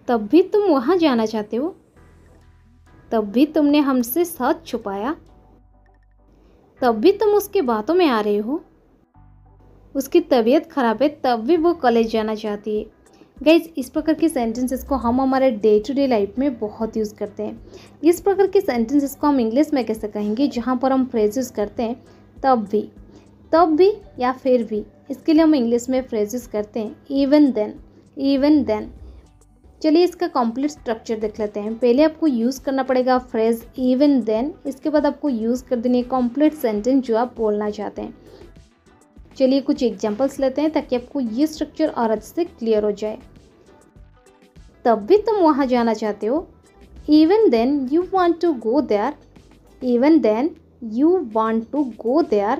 तब भी तुम वहाँ जाना चाहते हो? तब भी तुमने हमसे सच छुपाया? तब भी तुम उसकी बातों में आ रहे हो? उसकी तबीयत खराब है तब भी वो कॉलेज जाना चाहती है। गाइज, इस प्रकार के सेंटेंसेस को हम हमारे डे टू डे लाइफ में बहुत यूज़ करते हैं। इस प्रकार के सेंटेंसेस को हम इंग्लिश में कैसे कहेंगे जहाँ पर हम फ्रेज यूज़ करते हैं तब भी या फिर भी, इसके लिए हम इंग्लिश में फ्रेज यूज़ करते हैं इवन देन। चलिए इसका कंप्लीट स्ट्रक्चर देख लेते हैं। पहले आपको यूज़ करना पड़ेगा फ्रेज इवन देन, इसके बाद आपको यूज़ कर देनी है कंप्लीट सेंटेंस जो आप बोलना चाहते हैं। चलिए कुछ एग्जांपल्स लेते हैं ताकि आपको ये स्ट्रक्चर और अच्छे से क्लियर हो जाए। तब भी तुम वहाँ जाना चाहते हो? Even then you want to go there. Even then you want to go there.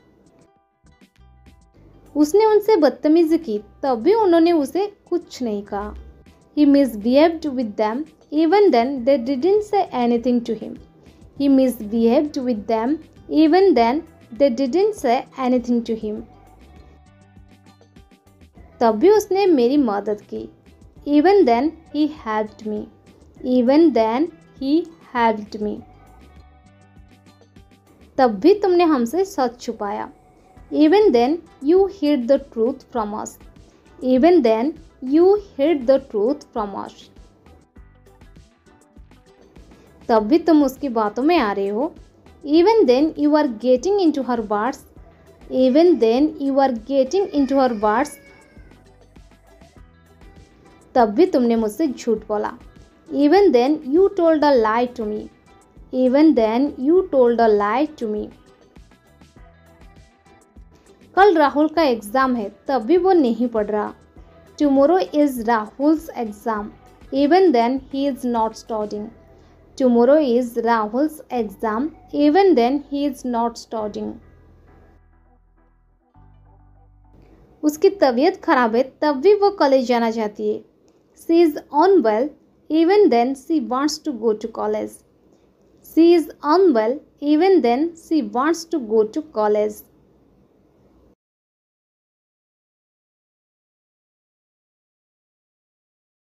उसने उनसे बदतमीजी की तब भी उन्होंने उसे कुछ नहीं कहा। He misbehaved with them, even then they didn't say anything to him. He misbehaved with them, even then they didn't say anything to him. तब भी उसने मेरी मदद की। Even then he helped me. Even then he helped me. तब भी तुमने हमसे सच छुपाया। Even then you hid the truth from us. Even then you hid the truth from us. तब भी तुम उसकी बातों में आ रहे हो। Even then you are getting into her words. Even then you are getting into her words. तब भी तुमने मुझसे झूठ बोला। Even then you told a lie to me. Even then you told a lie to me. कल राहुल का exam है तब भी वो नहीं पढ़ रहा। Tomorrow is Rahul's exam. Even then he is not studying. Tomorrow is Rahul's exam. Even then he is not studying. उसकी तबीयत खराब है तब भी वो कॉलेज जाना चाहती है। She is unwell. Even then she wants to go to college. She is unwell. Even then she wants to go to college.